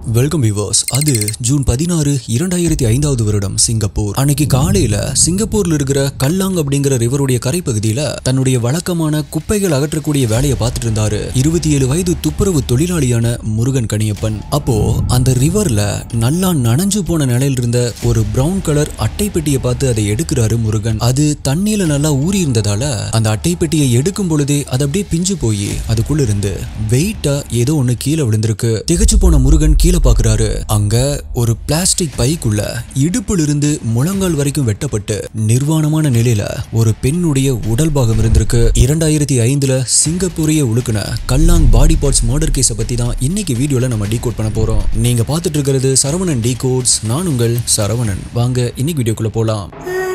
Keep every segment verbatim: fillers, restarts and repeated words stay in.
Welcome viewers. அது June பதினாறு இரண்டாயிரத்தி ஐந்தாவது வருடம் சிங்கப்பூர். அன்னைக்கு காலையில சிங்கப்பூர்ல இருக்கிற கல்லாங் அப்படிங்கிற ரிவருடைய கரைப்பகுதியில தன்னுடைய வழக்கமான குப்பைகள் அகற்றக்கூடிய வேலையை பார்த்துட்டு இருந்தாரு இருபத்தி ஏழு வயது துப்புரவு தொழிலாளியான முருகன் கணியப்பன். அப்போ அந்த ரிவர்ல நல்லா நனைஞ்சு போன நிலையில் இருந்த ஒரு பிரவுன் கலர் அட்டை பெட்டியை பார்த்து அதை எடுக்கிறாரு முருகன். அது தண்ணியில நல்லா ஊறி இருந்ததால அந்த அட்டை பெட்டியை எடுக்கும் பொழுதே அது அப்படியே பிஞ்சு போய் அதுக்குள்ள இருந்து வெயிட்டா ஏதோ ஒண்ணு கீழே விழுந்திருக்கு. திகச்சு போன முருகன் கீழே பாக்குறாரு. அங்க ஒரு பிளாஸ்டிக் பைக்குள்ள இடுப்புல இருந்து முழங்கால் வரைக்கும் வெட்டப்பட்டு நிர்வாணமான நிலையில ஒரு பெண்ணுடைய உடல் பாகம் இருந்திருக்கு. இரண்டாயிரத்தி ஐந்துல சிங்கப்பூரையே உழுக்குன கல்லாங் பாடி பார்ட்ஸ் மர்டர் கேஸை பத்தி தான் இன்னைக்கு வீடியோல நம்ம டீகோட் பண்ண போறோம். நீங்க பார்த்துட்டு இருக்கிறது சரவணன் டீகோட்ஸ். நான் உங்கள் சரவணன். வாங்க இன்னைக்கு வீடியோக்குள்ள போலாம்.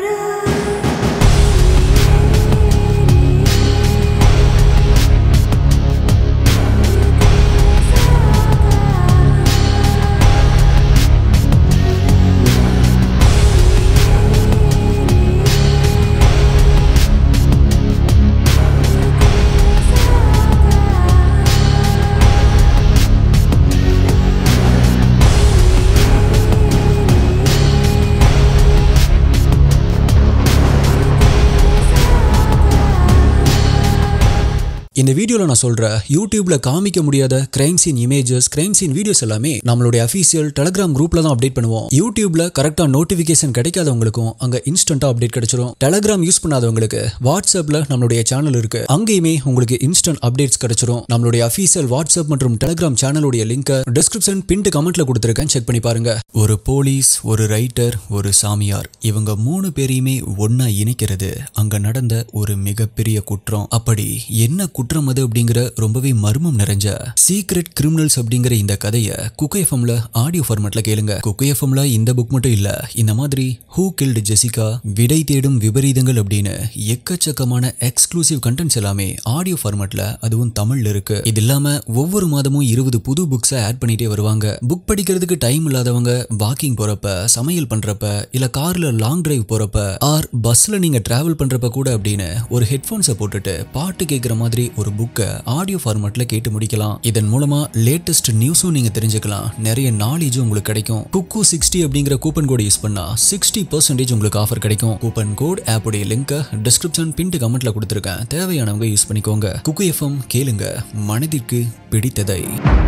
இந்த வீடியோல நான் சொல்ற யூடியூப்ல காமிக்க முடியாத crime scene images, crime scene videos எல்லாமே நம்மளுடைய அபிஷியல் டெலிகிராம் குரூப்ல தான் அப்டேட் பண்ணுவோம். யூடியூப்ல கரெக்டா நோட்டிபிகேஷன் கிடைக்காதவங்களுக்கும் அங்க இன்ஸ்டன்டா அப்டேட் கிடைச்சிரும். டெலிகிராம் யூஸ் பண்ணாதவங்களுக்கு வாட்ஸ்அப்ல நம்மளுடைய சேனல் இருக்கு, அங்கேயுமே உங்களுக்கு இன்ஸ்டன்ட் அப்டேட்ஸ் கிடைச்சிரும். நம்மளுடைய அபிஷியல் வாட்ஸ்அப் மற்றும் டெலிகிராம் சேனலுடைய லிங்க் டிஸ்கிரிப்ஷன் பின்ட் கமெண்ட்ல கொடுத்திருக்கேன், செக் பண்ணி பாருங்க. ஒரு போலீஸ், ஒரு ரைட்டர், ஒரு சாமியார், இவங்க மூணு பேரையுமே ஒன்னா இணைக்கிறது அங்க நடந்த ஒரு மிகப்பெரிய குற்றம். அப்படி என்ன குற்றம் அது அப்படிங்கிற ரொம்பவே மர்மம் நிறைஞ்ச சீக்ரெட் கிரிமினல்ஸ் அப்படிங்கிற இந்த கதையை குக்கு எஃப்எம்ல ஆடியோ ஃபார்மேட்ல கேளுங்க. குக்கு எஃப்எம்ல இந்த புக் மட்டும் இல்ல, இந்த மாதிரி ஹூ கில்ட் ஜெசிகா, விடை தேடும் விபரீதங்கள் அப்படின்னு எக்கச்சக்கமான எக்ஸ்க்ளூசிவ் கண்டென்ட்ஸ் எல்லாமே ஆடியோ ஃபார்மேட்ல அதுவும் தமிழ்ல இருக்கு. இது இல்லாம ஒவ்வொரு மாதமும் இருபது புது புக்ஸை ஆட் பண்ணிட்டே வருவாங்க. புக் படிக்கிறதுக்கு டைம் இல்லாதவங்க வாக்கிங் போறப்ப, சமையல் பண்றப்ப, இல்ல கார்ல லாங் டிரைவ் போறப்ப, ஆர் பஸ்ல நீங்க டிராவல் பண்றப்ப கூட அப்படின்னு ஒரு ஹெட்போன்ஸை போட்டுட்டு பாட்டு கேட்கிற மாதிரி ஒரு புக்கை ஆடியோ ஃபார்மேட்ல கேட்டு முடிக்கலாம். இதன் மூலமா லேட்டஸ்ட் நியூஸும் நீங்க தெரிஞ்சுக்கலாம், நிறைய நாலேஜும் உங்களுக்கு கிடைக்கும். குக்கு சிக்ஸ்டி அப்படிங்கிற கூப்பன் கோட் யூஸ் பண்ணா சிக்ஸ்டி பர்சன்டேஜ் உங்களுக்கு ஆஃபர் கிடைக்கும். கூப்பன் கோட் ஆப்புடைய லிங்க் டிஸ்கிரிப்ஷன் பின்ட் கமெண்ட்ல கொடுத்திருக்கேன், தேவையானவங்க யூஸ் பண்ணிக்கோங்க. குக்கு எஃப்எம் கேளுங்க, மனதிற்கு பிடித்ததை.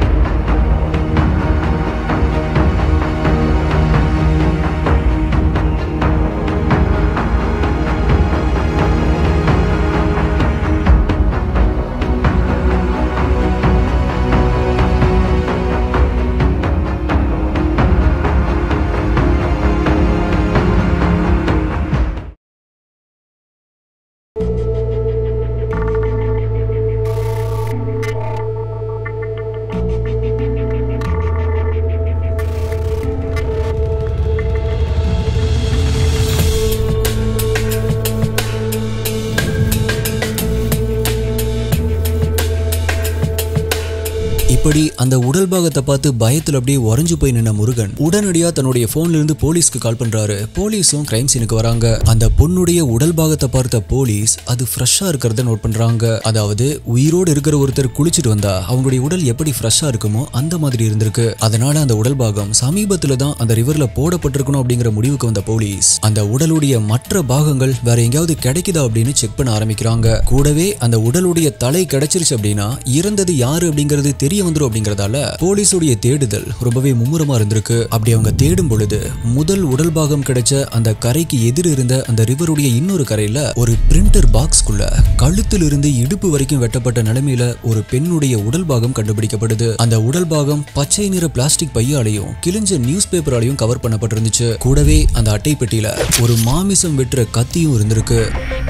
இப்படி அந்த உடல் பாகத்தை பார்த்து பயத்துல அப்படியே உறைஞ்சு போய் நின்ன முருகன் உடனடியா தன்னுடைய போன்ல இருந்து போலீஸ்க்கு கால் பண்றாரு. போலீஸும் கிரைம் சீனுக்கு வராங்க. அந்த பொண்ணுடைய உடல் பாகத்தை பார்த்த போலீஸ் அது ஃப்ரெஷ்ஷா இருக்கிறத நோட் பண்றாங்க. அதாவது உயிரோடு இருக்கிற ஒருத்தர் குளிச்சுட்டு வந்தா அவங்களுடைய உடல் எப்படி ஃப்ரெஷ்ஷா இருக்குமோ அந்த மாதிரி இருந்திருக்கு. அதனால அந்த உடல் பாகம் சமீபத்துல தான் அந்த ரிவர்ல போடப்பட்டிருக்கணும் அப்படிங்கிற முடிவுக்கு வந்த போலீஸ் அந்த உடலுடைய மற்ற பாகங்கள் வேற எங்கேயாவது கிடைக்குதா அப்படின்னு செக் பண்ண ஆரம்பிக்கிறாங்க. கூடவே அந்த உடலுடைய தலை கிடைச்சிருச்சு அப்படின்னா இறந்தது யாரு அப்படிங்கிறது தெரிய வந்துரும் அப்படிங்கறதால போலீஸுடைய தேடுதல் ரொம்பவே மும்முரமா இருந்திருக்கு. அப்படி அவங்க தேடும் பொழுது முதல் உடல் பாகம் கிடைச்ச அந்த கரைக்கு எதிர் இருந்த அந்த ரிவருடைய இன்னொரு கரையில ஒரு பிரிண்டர் பாக்ஸ்குள்ள கழுத்தில் இருந்து இடுப்பு வரைக்கும் வெட்டப்பட்ட நிலைமையில ஒரு பெண்ணுடைய உடல் பாகம் கண்டுபிடிக்கப்படுது. அந்த உடல் பாகம் பச்சை நிற பிளாஸ்டிக் பையாலையும் கிழிஞ்ச நியூஸ் பேப்பராலையும் கவர் பண்ணப்பட்டிருந்துச்சு. கூடவே அந்த அட்டை பெட்டியில ஒரு மாமிசம் வெட்டுற கத்தியும் இருந்திருக்கு.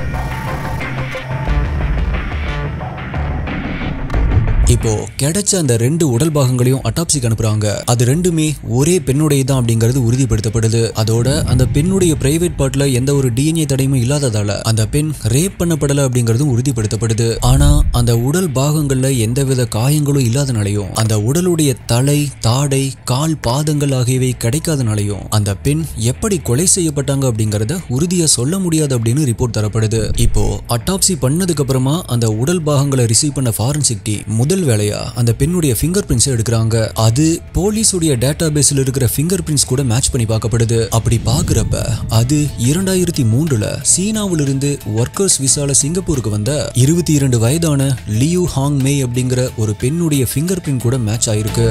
இப்போ கிடைச்ச அந்த ரெண்டு உடல் பாகங்களையும் அட்டாப்சிக்கு அனுப்புறாங்க. அது ரெண்டுமே ஒரே பெண்ணுடைய தான் அப்படிங்கிறது உறுதிப்படுத்தப்படுது. அதோட அந்த பெண்ணுடைய பிரைவேட் பார்ட்ல எந்த ஒரு டிஎன்ஏ தடையும் இல்லாததால அந்த பெண் ரேப் பண்ணப்படல அப்படிங்கிறதும் உறுதிப்படுத்தப்படுது. ஆனா அந்த உடல் பாகங்கள்ல எந்தவித காயங்களும் இல்லாதனாலையும் அந்த உடலுடைய தலை, தாடை, கால், பாதங்கள் ஆகியவை கிடைக்காதனாலையும் அந்த பெண் எப்படி கொலை செய்யப்பட்டாங்க அப்படிங்கறத உறுதியா சொல்ல முடியாது அப்படின்னு ரிப்போர்ட் தரப்படுது. இப்போ அட்டாப்சி பண்ணதுக்கு அப்புறமா அந்த உடல் பாகங்களை ரிசீவ் பண்ண ஃபாரன்சிக் டீம் முதல் முதல் வேலையா அந்த பெண்ணுடைய ஃபிங்கர் பிரிண்ட்ஸ் எடுக்கிறாங்க. அது போலீஸுடைய டேட்டா பேஸ்ல இருக்கிற ஃபிங்கர் பிரிண்ட்ஸ் கூட மேட்ச் பண்ணி பார்க்கப்படுது. அப்படி பாக்குறப்ப அது இரண்டாயிரத்தி மூன்றுல சீனாவிலிருந்து ஒர்க்கர்ஸ் விசால சிங்கப்பூருக்கு வந்த இருபத்தி இரண்டு வயதான லியூ ஹாங் மே அப்படிங்கிற ஒரு பெண்ணுடைய ஃபிங்கர் பிரிண்ட் கூட மேட்ச் ஆயிருக்கு.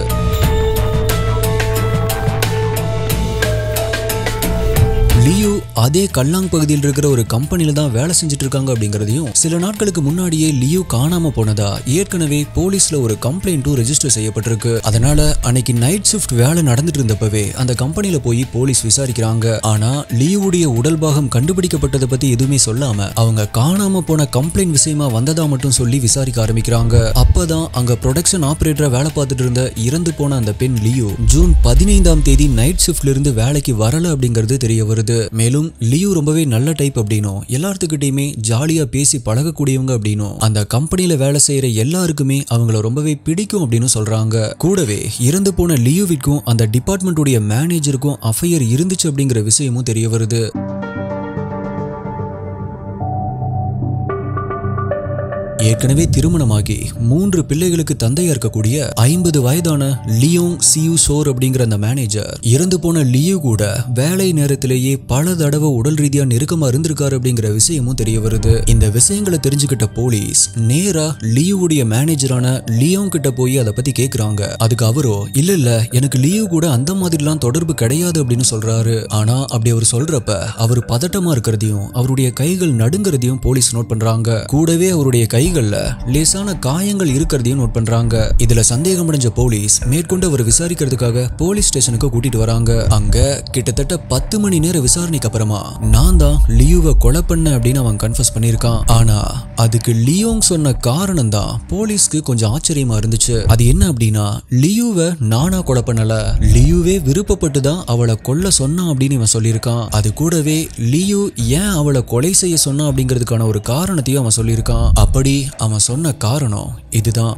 லியூ அதே கல்லாங் பகுதியில் இருக்கிற ஒரு கம்பெனில தான் வேலை செஞ்சுட்டு இருக்காங்க அப்படிங்கறதையும், சில நாட்களுக்கு முன்னாடியே லியூ காணாம போனதா ஏற்கனவே போலீஸ்ல ஒரு கம்ப்ளைண்ட்டும் ரெஜிஸ்டர் செய்யப்பட்டிருக்கு. அதனால அன்னைக்கு நைட் ஷிஃப்ட் வேலை நடந்துட்டு இருந்தப்பவே அந்த கம்பெனில போய் போலீஸ் விசாரிக்கிறாங்க. ஆனா லியூவுடைய உடல் பாகம் கண்டுபிடிக்கப்பட்டதை பத்தி எதுவுமே சொல்லாம அவங்க காணாம போன கம்ப்ளைண்ட் விஷயமா வந்ததா மட்டும் சொல்லி விசாரிக்க ஆரம்பிக்கிறாங்க. அப்பதான் அங்க ப்ரொடக்ஷன் ஆபரேட்டரா வேலை பார்த்துட்டு இருந்த இறந்து போன அந்த பெண் லியூ ஜூன் பதினைந்தாம் தேதி நைட் ஷிஃப்ட்ல இருந்து வேலைக்கு வரல அப்படிங்கிறது தெரிய வருது. மேலும் லியூ ரொம்பவே நல்ல டைப் அப்படின்னும், எல்லாத்துக்கிட்டையுமே ஜாலியா பேசி பழகக்கூடியவங்க அப்படின்னும், அந்த கம்பெனில வேலை செய்யற எல்லாருக்குமே அவங்கள ரொம்பவே பிடிக்கும் அப்படின்னு சொல்றாங்க. கூடவே இறந்து போன லியூவிற்கும் அந்த டிபார்ட்மெண்ட்டுடைய மேனேஜருக்கும் அஃபையர் இருந்துச்சு அப்படிங்கிற விஷயமும் தெரிய வருது. ஏற்கனவே திருமணமாகி மூன்று பிள்ளைகளுக்கு தந்தையா இருக்கக்கூடிய ஐம்பது வயதான லியோங் சியூ சோர் அப்படிங்கிற அந்த மேனேஜர் இறந்து போன லியூ கூட வேலை நேரத்திலேயே பல தடவை உடல் ரீதியா நெருக்கமா இருந்திருக்காரு அப்படிங்கிற விஷயமும் தெரிய வருது. இந்த விஷயங்களை தெரிஞ்சுக்கிட்ட போலீஸ் நேரா லியூவுடைய மேனேஜரான லியோங் கிட்ட போய் அதை பத்தி கேக்குறாங்க. அதுக்கு அவரோ இல்ல இல்ல எனக்கு லியூ கூட அந்த மாதிரிலாம் தொடர்பு கிடையாது அப்படின்னு சொல்றாரு. ஆனா அப்படி அவர் சொல்றப்ப அவர் பதட்டமா இருக்கிறதையும் அவருடைய கைகள் நடுங்கிறதையும் போலீஸ் நோட் பண்றாங்க. கூடவே அவருடைய கை லேசான காயங்கள் இருக்கிறதையும் நோட் பண்றாங்க. இதுல சந்தேகமடைஞ்ச போலீஸ் மேற்கொண்டு அவர் விசாரிக்கிறதுக்காக போலீஸ் ஸ்டேஷனுக்கு கூட்டிட்டு வராங்க. அங்க கிட்டத்தட்ட பத்து மணி நேர விசாரணைக்கு அப்புறமா நான் தான் லியூவை கொலை பண்ண அப்படின்னு அவன் கன்ஃபஸ் பண்ணிருக்கான். ஆனா அதுக்கு லியோங் சொன்ன காரணம் தான் போலீஸ்க்கு கொஞ்சம் ஆச்சரியமா இருந்துச்சு. அது என்ன அப்படின்னா, லியூவை நானா கொலை பண்ணல, லியூவே விருப்பப்பட்டு தான் அவளை கொல்ல சொன்னான் அப்படின்னு இவன் சொல்லியிருக்கான். அது கூடவே லியூ ஏன் அவளை கொலை செய்ய சொன்னான் அப்படிங்கிறதுக்கான ஒரு காரணத்தையும் அவன் சொல்லியிருக்கான். அப்படி அவன் சொன்ன காரணம் இதுதான்.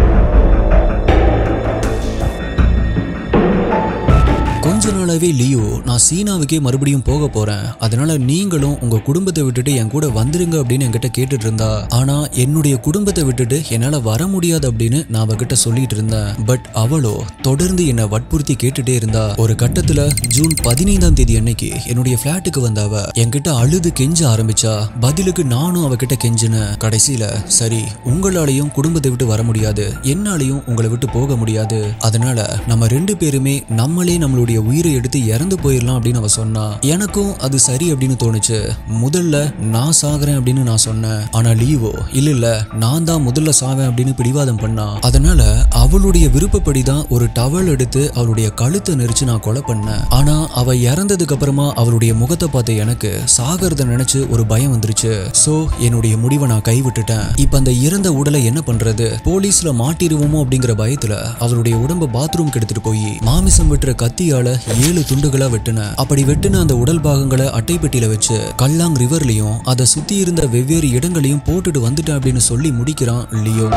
கொஞ்ச நாளாவே லியோ நான் சீனாவுக்கே மறுபடியும் போக போறேன், அதனால நீங்களும் உங்க குடும்பத்தை விட்டுட்டு என் கூட வந்துருங்க அப்படின்னு என்கிட்ட கேட்டுட்டு இருந்தா. ஆனா என்னுடைய குடும்பத்தை விட்டுட்டு என்னால வர முடியாது அப்படின்னு நான் அவகிட்ட சொல்லிட்டு இருந்தேன். பட் அவளோ தொடர்ந்து என்ன வற்புறுத்தி கேட்டுட்டே இருந்தா. ஒரு கட்டத்துல ஜூன் பதினைந்தாம் தேதி அன்னைக்கு என்னுடைய பிளாட்டுக்கு வந்தாவ என்கிட்ட அழுது கெஞ்ச ஆரம்பிச்சா. பதிலுக்கு நானும் அவகிட்ட கெஞ்சினேன். கடைசியில சரி உங்களாலையும் குடும்பத்தை விட்டு வர முடியாது, என்னாலையும் உங்களை விட்டு போக முடியாது, அதனால நம்ம ரெண்டு பேருமே நம்மளே நம்மளுடைய உயிரை எடுத்து இறந்து போயிடலாம் அப்படின்னு அவ சொன்னா. எனக்கும் அது சரி அப்படின்னு தோணுச்சு. முதல்ல நான் சாகுறேன் அப்படின்னு நான் சொன்னேன். ஆனா லியூவோ இல்ல இல்ல நான் தான் முதல்ல சாவேன் அப்படின்னு பிடிவாதம் பண்ணா. அதனால அவளுடைய விருப்பப்படிதான் ஒரு டவல் எடுத்து அவளுடைய கழுத்தை நெரிச்சு நான் கொலை பண்ணேன். ஆனா அவ இறந்ததுக்கு அப்புறமா அவளுடைய முகத்தை பார்த்து எனக்கு சாகிறத நினைச்சு ஒரு பயம் வந்துருச்சு. சோ என்னுடைய முடிவை நான் கைவிட்டுட்டேன். இப்ப அந்த இறந்த உடலை என்ன பண்றது, போலீஸ்ல மாட்டிடுவோமோ அப்படிங்கிற பயத்துல அவளுடைய உடம்ப பாத்ரூம்க்கு எடுத்துட்டு போய் மாமிசம் வெட்டுற கத்தியால ஏழு துண்டுகளா வெட்டின. அப்படி வெட்டின அந்த உடல் பாகங்களை அட்டை பெட்டியில வச்சு கல்லாங் ரிவர்லயும் அதை சுத்தி இருந்த வெவ்வேறு இடங்களையும் போட்டுட்டு வந்துட்டேன் அப்படின்னு சொல்லி முடிக்கிறான் லியோ.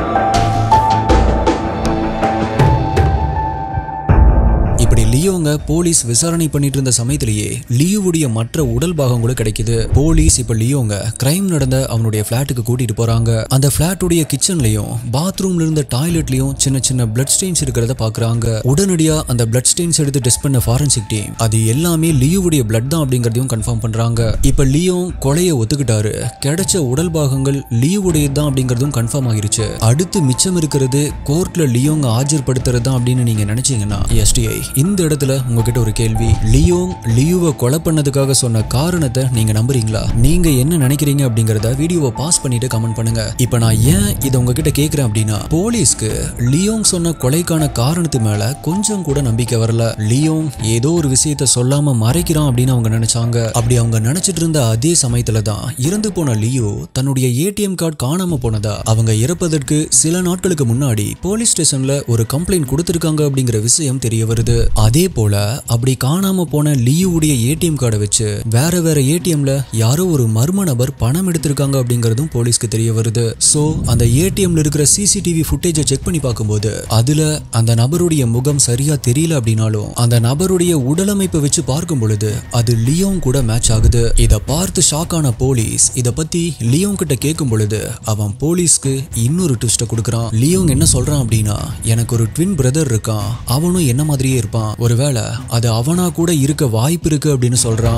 இப்படி லியோங்க போலீஸ் விசாரணை பண்ணிட்டு இருந்த சமயத்திலேயே லியோவுடைய மற்ற உடல் பாகம் கூட கிடைக்குது. போலீஸ் இப்ப லியோங்க கிரைம் நடந்த அவனுடைய பிளாட்டுக்கு கூட்டிட்டு போறாங்க. அந்த பிளாட்டுடைய கிச்சன்லயும் பாத்ரூம்ல இருந்த டாய்லெட்லயும் சின்ன சின்ன பிளட் ஸ்டெயின்ஸ் இருக்கிறத பாக்குறாங்க. உடனடியா அந்த பிளட் ஸ்டெயின்ஸ் எடுத்து டெஸ்ட் பண்ண ஃபாரன்சிக் டீம் அது எல்லாமே லியோவுடைய பிளட் தான் அப்படிங்கறதையும் கன்ஃபார்ம் பண்றாங்க. இப்ப லியோ கொலையை ஒத்துக்கிட்டாரு. கிடைச்ச உடல் பாகங்கள் லியோவுடைய தான் அப்படிங்கறதும் கன்ஃபார்ம் ஆகிருச்சு. அடுத்து மிச்சம் இருக்கிறது கோர்ட்ல லியோங்க ஆஜர்படுத்துறது தான் அப்படின்னு நீங்க நினைச்சீங்கன்னா எஸ்டிஐ இந்த இடத்துல உங்ககிட்ட ஒரு கேள்வி. லியோங் லியூவை கொலை பண்ணதுக்காக சொன்ன காரணத்தை நீங்க நம்புறீங்களா? நீங்க என்ன நினைக்கிறீங்க அப்படிங்கறத வீடியோவை பாஸ் பண்ணிட்டு கமெண்ட் பண்ணுங்க. இப்ப நான் ஏன் இதை உங்ககிட்ட கேக்குறேன் அப்படின்னா, போலீஸ்க்கு லியோங் சொன்ன கொலைக்கான காரணத்து மேல கொஞ்சம் கூட நம்பிக்கை வரல. லியோங் ஏதோ ஒரு விஷயத்த சொல்லாம மறைக்கிறான் அப்படின்னு அவங்க நினைச்சாங்க. அப்படி அவங்க நினைச்சிட்டு இருந்த அதே சமயத்துல தான் இறந்து போன லியோ தன்னுடைய ஏடிஎம் கார்டு காணாம போனதா அவங்க இறப்பதற்கு சில நாட்களுக்கு முன்னாடி போலீஸ் ஸ்டேஷன்ல ஒரு கம்ப்ளைண்ட் கொடுத்திருக்காங்க அப்படிங்கிற விஷயம் தெரிய வருது. அதே போல அப்படி காணாம போன லியூவுடைய ஏடிஎம் கார்டை வச்சு வேற வேற ஏடிஎம்ல யாரோ ஒரு மர்ம நபர் பணம் எடுத்திருக்காங்க அப்படிங்கறதும் போலீஸ்க்கு தெரிய வருது. சோ அந்த ஏடிஎம்ல இருக்கிற சிசிடிவி ஃபுட்டேஜை செக் பண்ணி பார்க்கும்போது அதுல அந்த நபருடைய முகம் சரியா தெரியல அப்படின்னாலும் அந்த நபருடைய உடலமைப்பை வச்சு பார்க்கும் பொழுது அது லியோன் கூட மேட்ச் ஆகுது. இத பார்த்து ஷாக் ஆன போலீஸ் இத பத்தி லியோன் கிட்ட கேட்கும் பொழுது அவன் போலீஸ்க்கு இன்னொரு ட்விஸ்ட கொடுக்கறான். லியோன் என்ன சொல்றான் அப்படின்னா, எனக்கு ஒரு ட்வின் பிரதர் இருக்கான், அவனும் என்ன மாதிரியே இருப்பான், ஒருவேளை அது அவனா கூட இருக்க வாய்ப்பு இருக்கு அப்படின்னு சொல்றான்.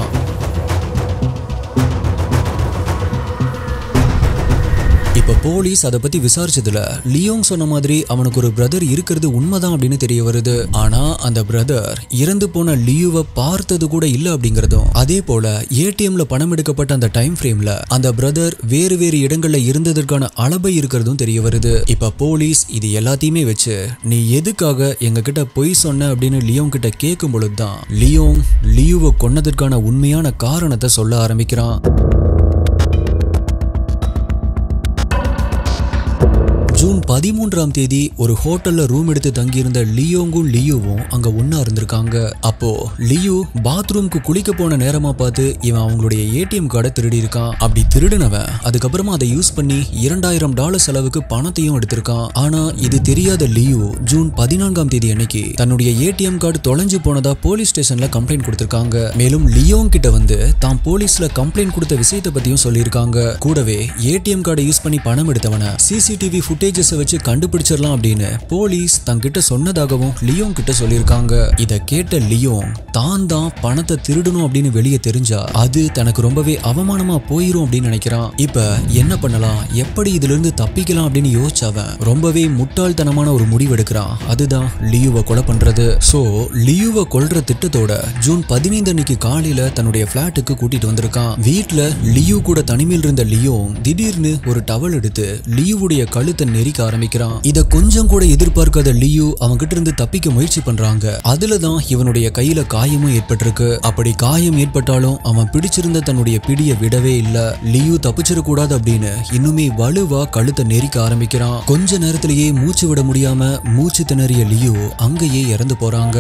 இப்ப போலீஸ் அதை பத்தி விசாரிச்சதுல லியோங் சொன்ன மாதிரி அவனுக்கு ஒரு பிரதர் இருக்கிறது உண்மைதான் அப்படின்னு தெரிய வருது. ஆனா அந்த பிரதர் இறந்து போன லியூவை பார்த்தது கூட இல்ல அப்படிங்கறதும், அதே போல ஏடிஎம்ல பணம் எடுக்கப்பட்ட அந்த டைம் ஃப்ரேம்ல அந்த பிரதர் வேறு வேறு இடங்கள்ல இருந்ததற்கான அளவை இருக்கிறதும் தெரிய வருது. இப்ப போலீஸ் இது எல்லாத்தையுமே வச்சு நீ எதுக்காக எங்க கிட்ட பொய் சொன்ன அப்படின்னு லியோங் கிட்ட கேட்கும் பொழுதுதான் லியோங் லியூவை கொன்னதற்கான உண்மையான காரணத்தை சொல்ல ஆரம்பிக்கிறான். ஜூன் பதிமூன்றாம் தேதி ஒரு ஹோட்டல்ல ரூம் எடுத்து தங்கியிருந்த லியோங்கும் லியூவும் அங்க ஒன்னா இருந்திருக்காங்க. அப்போ லியூ பாத்ரூம்க்கு குளிக்க போன நேரமா பார்த்து இவன் அவங்களுடைய ஏடிஎம் கார்டை திருடி இருக்கான். அப்படி திருடினவன் அதுக்கப்புறமா அதை யூஸ் பண்ணி இரண்டாயிரம் டாலர் செலவுக்கு பணத்தையும் எடுத்திருக்கான். ஆனா இது தெரியாத லியூ ஜூன் பதினான்காம் தேதி அன்னைக்கு தன்னுடைய ஏடிஎம் கார்டு தொலைஞ்சு போனதா போலீஸ் ஸ்டேஷன்ல கம்ப்ளைண்ட் கொடுத்திருக்காங்க. மேலும் லியோங் கிட்ட வந்து தான் போலீஸ்ல கம்ப்ளைண்ட் கொடுத்த விஷயத்தை பத்தியும் சொல்லியிருக்காங்க. கூடவே ஏடிஎம் கார்டை யூஸ் பண்ணி பணம் எடுத்தவன சிசிடிவி ஃபுட்டேஜ் வச்சு கண்டுபிடிச்சிடலாம் அப்படின்னு போலீஸ் தங்கிட்ட சொன்னதாகவும் லியோங் கிட்ட சொல்லியிருக்காங்க. இத கேட்ட லியோங் தான் தான் பணத்தை திருடணும் அப்படின்னு வெளியே தெரிஞ்சா அது தனக்கு ரொம்பவே அவமானமா போயிரும் அப்படின்னு நினைக்கிறான். இப்ப என்ன பண்ணலாம், எப்படி இதுல இருந்து தப்பிக்கலாம் அப்படின்னு யோசிச்சவன் ரொம்பவே முட்டாள்தனமான ஒரு முடிவு எடுக்கிறான். அதுதான் லியூவை கொலை பண்றது. சோ லியூவை கொல்ற திட்டத்தோட ஜூன் பதினைந்து அன்னைக்கு காலையில தன்னுடைய பிளாட்டுக்கு கூட்டிட்டு வந்திருக்கான். வீட்டுல லியூ கூட தனிமையில் இருந்த லியோங் திடீர்னு ஒரு டவல் எடுத்து லியூவுடைய கழுத்தை நெரிக்க ஆரம்பிக்கிறான். இத கொஞ்சம் கூட எதிர்பார்க்காத லியூ அவங்க கிட்ட இருந்து தப்பிக்க முயற்சி பண்றாங்க. அதுலதான் இவனுடைய கையில காயமும் ஏற்பட்டிருக்கு. அப்படி காயம் ஏற்பட்டாலும் அவன் பிடிச்சிருந்த தன்னுடைய பிடிய விடவே இல்ல. லியூ தப்பிச்சிட கூடாது அப்படின்னு இன்னுமே வலுவா கழுத்தை நெரிக்க ஆரம்பிக்கிறான். கொஞ்ச நேரத்திலேயே மூச்சு விட முடியாம மூச்சு திணறிய லியூ அங்கேயே இறந்து போறாங்க.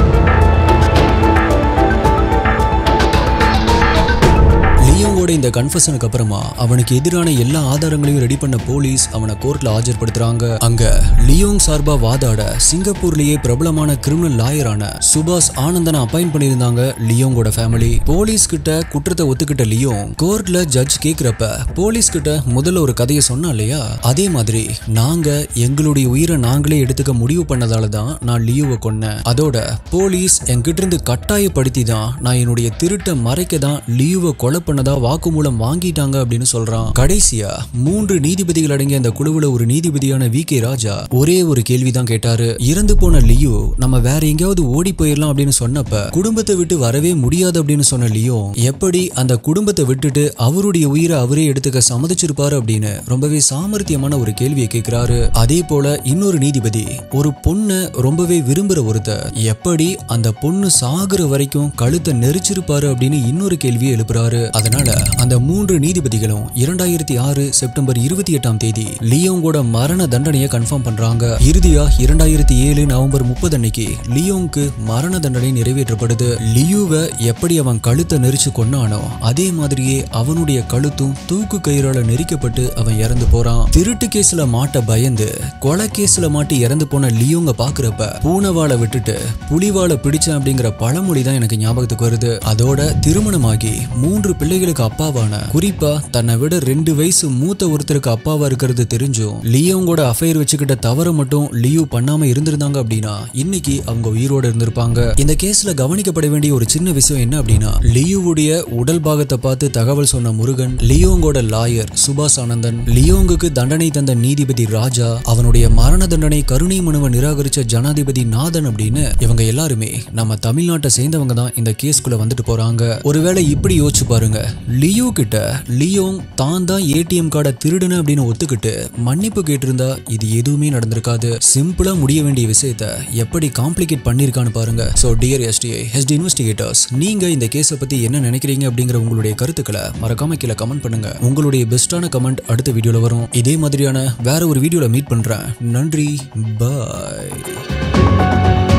லியோங்கோட இந்த கன்ஃபெஷனுக்கு அப்புறமா அவனுக்கு எதிரான எல்லா ஆதாரங்களையும் ரெடி பண்ண போலீஸ் அவனை கோர்ட்ல ஆஜர்படுத்துறாங்க. அங்க லியோங் சார்பா வாதாட சிங்கப்பூர்லயே பிரபலமான கிரிமினல் லாயரான சுபாஷ் ஆனந்தனை அப்பாயிண்ட் பண்ணியிருந்தாங்க லியோங்கோட ஃபேமிலி. போலீஸ் கிட்ட குற்றத்தை ஒத்துக்கிட்ட லியோங் கோர்ட்ல ஜட்ஜ் கேக்குறப்ப போலீஸ் கிட்ட முதல்ல ஒரு கதையை சொன்னா இல்லையா, அதே மாதிரி நாங்க எங்களுடைய உயிரை நாங்களே எடுத்துக்க முடிவு பண்ணதால தான் நான் லியோவை கொன்னேன். அதோட போலீஸ் என்கிட்ட இருந்து கட்டாயப்படுத்தி தான் நான் என்னுடைய திருட்டை மறைக்க தான் லியோவை கொலை பண்ணதா வாக்குமூலம் வாங்கிட்டாங்க அப்படின்னு சொல்றான். கடைசியா மூன்று நீதிபதிகள் அடங்கிய அந்த குழுவுல ஒரு நீதிபதியான வி கே ராஜா ஒரே ஒரு கேள்விதான் கேட்டாரு. இறந்து போன லியோ நம்ம வேற எங்கேயாவது ஓடி போயிடலாம் அப்படின்னு சொன்னப்ப குடும்பத்தை விட்டு வரவே முடியாது அப்படின்னு சொன்ன லியோ எப்படி அந்த குடும்பத்தை விட்டுட்டு அவருடைய உயிரை அவரே எடுத்துக்க சம்மதிச்சிருப்பாரு அப்படின்னு ரொம்பவே சாமர்த்தியமான ஒரு கேள்வியை கேட்கிறாரு. அதே போல இன்னொரு நீதிபதி ஒரு பொண்ணு ரொம்பவே விரும்புற ஒருத்தர் எப்படி அந்த பொண்ணு சாகுற வரைக்கும் கழுத்தை நெரிச்சிருப்பாரு அப்படின்னு இன்னொரு கேள்வியை எழுப்புறாரு. அதனால அந்த மூன்று நீதிபதிகளும் இரண்டாயிரத்தி ஆறு செப்டம்பர் இருபத்தி எட்டாம் தேதி லியோங்கோட மரண தண்டனையை கன்ஃபார்ம் பண்றாங்க. இறுதியா இரண்டாயிரத்தி ஏழு நவம்பர் முப்பது அன்னைக்கு லியோங்க்கு மரண தண்டனை நிறைவேற்றப்படுது. லியூவை எப்படி அவன் கழுத்தை நெரிச்சு கொன்னானோ அதே மாதிரியே அவனுடைய கழுத்தும் தூக்கு கயிறால நெரிக்கப்பட்டு அவன் இறந்து போறான். திருட்டு கேஸ்ல மாட்ட பயந்து கொலை கேஸ்ல மாட்டி இறந்து போன லியோங்க பாக்குறப்ப பூனைவாளை விட்டுட்டு புலிவாளை பிடிச்சேன் அப்படிங்கிற பழமொழி தான் எனக்கு ஞாபகத்துக்கு வருது. அதோட திருமணமாகி மூன்று பிள்ளைகளுக்கு அப்பாவான, குறிப்பா தன்னை விட ரெண்டு வயசு மூத்த ஒருத்தருக்கு அப்பாவா இருக்கிறது தெரிஞ்சும் லியோங்கோட அஃபையர் வச்சுக்கிட்ட தவற மட்டும் லியூ பண்ணாம இருந்திருந்தாங்க அப்படின்னா இன்னைக்கு அவங்க உயிரோட இருந்திருப்பாங்க. இந்த கேஸ்ல கவனிக்கப்பட வேண்டிய ஒரு சின்ன விஷயம் என்ன அப்படின்னா, லியூவுடைய உடல் பாகத்தை பார்த்து தகவல் சொன்ன முருகன், லியோங்கோட லாயர் சுபாஷ் ஆனந்தன், லியோங்குக்கு தண்டனை தந்த நீதிபதி ராஜா, அவனுடைய மரண தண்டனை கருணை மனுவை நிராகரிச்ச ஜனாதிபதி நாதன் அப்படின்னு இவங்க எல்லாருமே நம்ம தமிழ்நாட்டை சேர்ந்தவங்க தான் இந்த கேஸ்குள்ள வந்துட்டு போறாங்க. ஒருவேளை இப்படி யோசிச்சு பாருங்க, லியோ கிட்ட லியோங் தான் தான் ஏடிஎம் கார்டை திருடுன அப்படின்னு ஒத்துக்கிட்டு மன்னிப்பு கேட்டிருந்தா இது எதுவுமே நடந்திருக்காது. சிம்பிளா முடிய வேண்டிய விஷயத்த எப்படி காம்ப்ளிகேட் பண்ணிருக்கான்னு பாருங்க. So dear STI HD investigators, நீங்க இந்த கேஸை பத்தி என்ன நினைக்கிறீங்க அப்படிங்கிற உங்களுடைய கருத்துக்களை மறக்காம கீழே கமெண்ட் பண்ணுங்க. உங்களுடைய பெஸ்டான கமெண்ட் அடுத்த வீடியோல வரும். இதே மாதிரியான வேற ஒரு வீடியோல மீட் பண்றேன். நன்றி, பாய்.